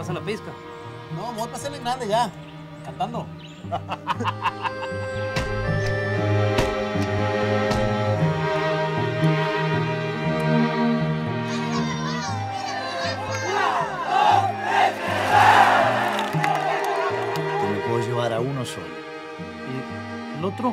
pasa la pizca. No, me voy a pasar en grande ya, cantando. Yo me puedo llevar a uno solo. ¿Y el otro?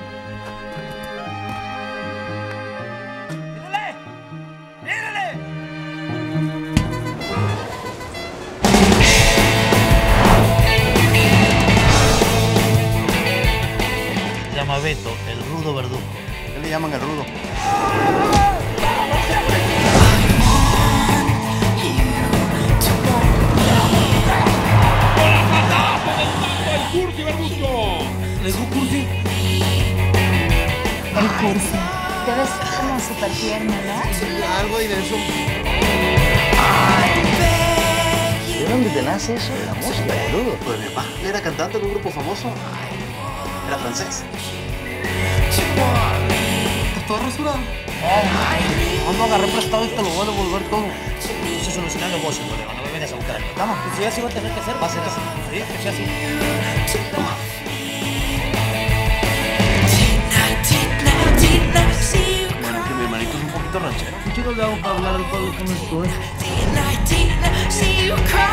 Se llama Beto, el rudo verdugo. ¿Qué le llaman el rudo? ¿Le dijo Cursi? El Cursi. Te ves como súper tierno, ¿no? Algo hay de eso. ¿De dónde te nace eso de la música, boludo? Pues mi papá era cantante de un grupo famoso. Era francés. ¿Estás todo rasurado? No agarré prestado y te lo voy a devolver todo. Eso es solucionar el negocio, colega. No me vienes a buscar a mi cama. Pues si así va a tener que ser, va a ser así. Sí, que sea así. Toma. Bueno, que mi hermanito es un poquito ranchero. ¿Qué chicos le hago para hablar al pueblo que no estoy? See you cry.